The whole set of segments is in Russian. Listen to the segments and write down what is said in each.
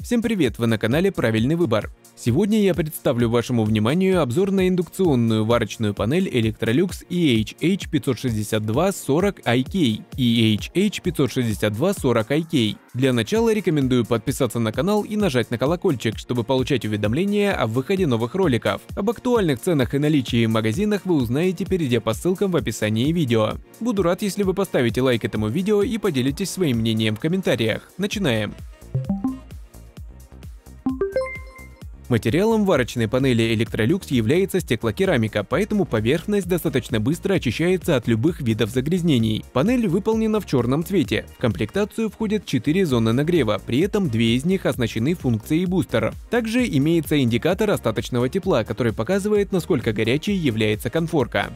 Всем привет, вы на канале Правильный выбор. Сегодня я представлю вашему вниманию обзор на индукционную варочную панель Electrolux EHH56240IK и EHH56240IK. Для начала рекомендую подписаться на канал и нажать на колокольчик, чтобы получать уведомления о выходе новых роликов. Об актуальных ценах и наличии в магазинах вы узнаете, перейдя по ссылкам в описании видео. Буду рад, если вы поставите лайк этому видео и поделитесь своим мнением в комментариях. Начинаем! Материалом варочной панели Electrolux является стеклокерамика, поэтому поверхность достаточно быстро очищается от любых видов загрязнений. Панель выполнена в черном цвете. В комплектацию входят 4 зоны нагрева, при этом 2 из них оснащены функцией бустер. Также имеется индикатор остаточного тепла, который показывает, насколько горячей является конфорка.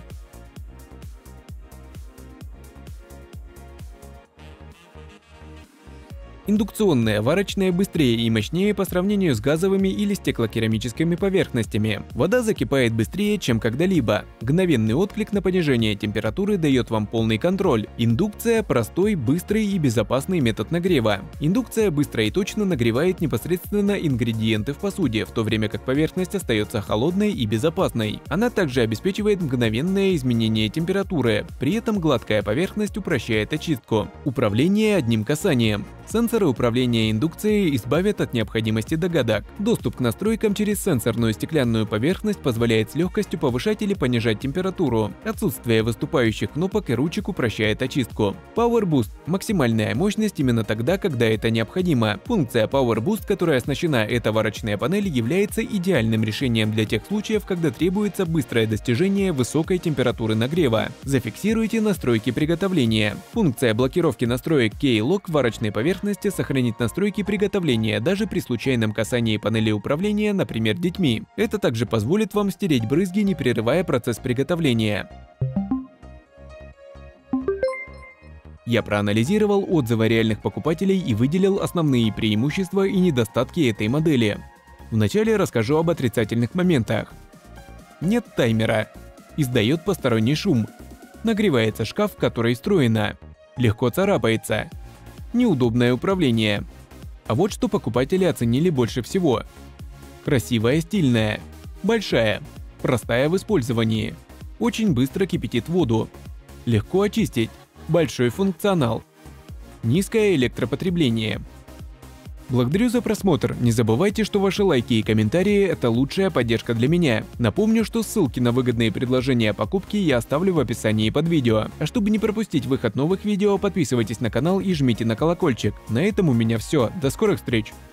Индукционная варочная быстрее и мощнее по сравнению с газовыми или стеклокерамическими поверхностями. Вода закипает быстрее, чем когда-либо. Мгновенный отклик на понижение температуры дает вам полный контроль. Индукция – простой, быстрый и безопасный метод нагрева. Индукция быстро и точно нагревает непосредственно ингредиенты в посуде, в то время как поверхность остается холодной и безопасной. Она также обеспечивает мгновенное изменение температуры, при этом гладкая поверхность упрощает очистку. Управление одним касанием. Сенсоры управления индукцией избавят от необходимости догадок. Доступ к настройкам через сенсорную стеклянную поверхность позволяет с легкостью повышать или понижать температуру. Отсутствие выступающих кнопок и ручек упрощает очистку. Power Boost – максимальная мощность именно тогда, когда это необходимо. Функция Power Boost, которой оснащена эта варочная панель, является идеальным решением для тех случаев, когда требуется быстрое достижение высокой температуры нагрева. Зафиксируйте настройки приготовления. Функция блокировки настроек K-Lock варочной поверхности сохранит настройки приготовления даже при случайном касании панели управления, например, детьми. Это также позволит вам стереть брызги, не прерывая процесс приготовления. Я проанализировал отзывы реальных покупателей и выделил основные преимущества и недостатки этой модели. Вначале расскажу об отрицательных моментах. Нет таймера. Издает посторонний шум. Нагревается шкаф, который встроено. Легко царапается. Неудобное управление. А вот что покупатели оценили больше всего. Красивая, стильная. Большая. Простая в использовании. Очень быстро кипятит воду. Легко очистить. Большой функционал. Низкое электропотребление. Благодарю за просмотр. Не забывайте, что ваши лайки и комментарии – это лучшая поддержка для меня. Напомню, что ссылки на выгодные предложения о покупке я оставлю в описании под видео. А чтобы не пропустить выход новых видео, подписывайтесь на канал и жмите на колокольчик. На этом у меня все. До скорых встреч!